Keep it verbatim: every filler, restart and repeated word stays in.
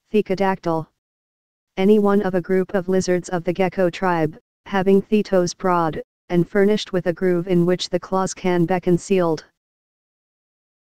Thecodactyl. Any one of a group of lizards of the gecko tribe, having the toes broad, and furnished with a groove in which the claws can be concealed.